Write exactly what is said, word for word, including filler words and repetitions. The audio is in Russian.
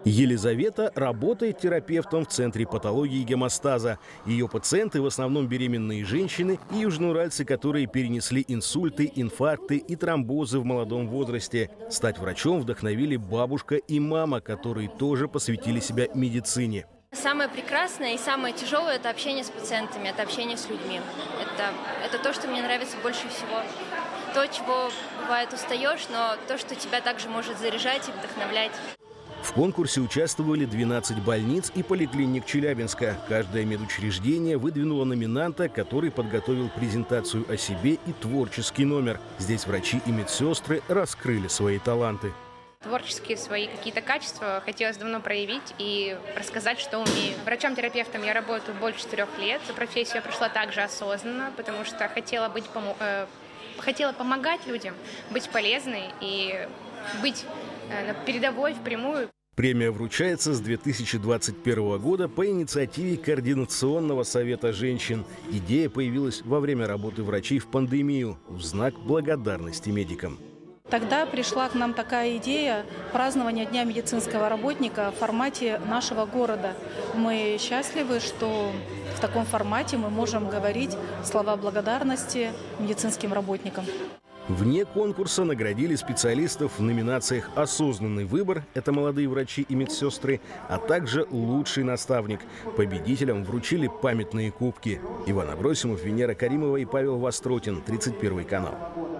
Елизавета работает терапевтом в Центре патологии и гемостаза. Ее пациенты в основном беременные женщины и южноуральцы, которые перенесли инсульты, инфаркты и тромбозы в молодом возрасте. Стать врачом вдохновили бабушка и мама, которые тоже посвятили себя медицине. Самое прекрасное и самое тяжелое – это общение с пациентами, это общение с людьми. Это, это то, что мне нравится больше всего. То, чего бывает устаешь, но то, что тебя также может заряжать и вдохновлять. В конкурсе участвовали двенадцать больниц и поликлиник Челябинска. Каждое медучреждение выдвинуло номинанта, который подготовил презентацию о себе и творческий номер. Здесь врачи и медсестры раскрыли свои таланты. Творческие свои какие-то качества хотелось давно проявить и рассказать, что умею. Врачом-терапевтом я работаю больше четырех лет. Профессию я пришла также осознанно, потому что хотела, быть, э, хотела помогать людям, быть полезной и быть э, передовой впрямую. Премия вручается с две тысячи двадцать первого года по инициативе Координационного совета женщин. Идея появилась во время работы врачей в пандемию в знак благодарности медикам. Тогда пришла к нам такая идея празднования Дня медицинского работника в формате нашего города. Мы счастливы, что в таком формате мы можем говорить слова благодарности медицинским работникам. Вне конкурса наградили специалистов в номинациях «Осознанный выбор» – это молодые врачи и медсестры, а также «Лучший наставник». Победителям вручили памятные кубки. Иван Абросимов, Венера Каримова и Павел Востротин, тридцать первый канал.